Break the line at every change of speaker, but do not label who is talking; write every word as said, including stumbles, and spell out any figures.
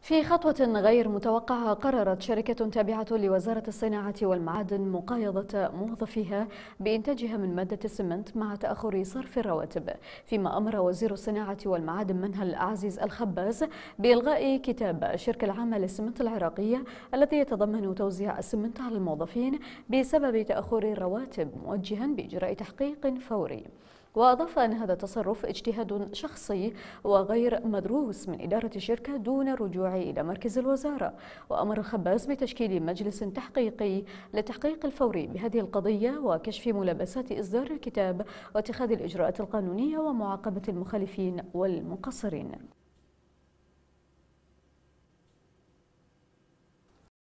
في خطوة غير متوقعة قررت شركة تابعة لوزارة الصناعة والمعادن مقايضة موظفيها بإنتاجها من مادة السمنت مع تأخر صرف الرواتب، فيما أمر وزير الصناعة والمعادن منهل عزيز الخباز بإلغاء كتاب الشركة العامة للسمنت العراقية الذي يتضمن توزيع السمنت على الموظفين بسبب تأخر الرواتب، موجها بإجراء تحقيق فوري. وأضاف أن هذا التصرف اجتهاد شخصي وغير مدروس من إدارة الشركة دون الرجوع إلى مركز الوزارة. وأمر الخباز بتشكيل مجلس تحقيقي للتحقيق الفوري بهذه القضية وكشف ملابسات إصدار الكتاب واتخاذ الإجراءات القانونية ومعاقبة المخالفين والمقصرين.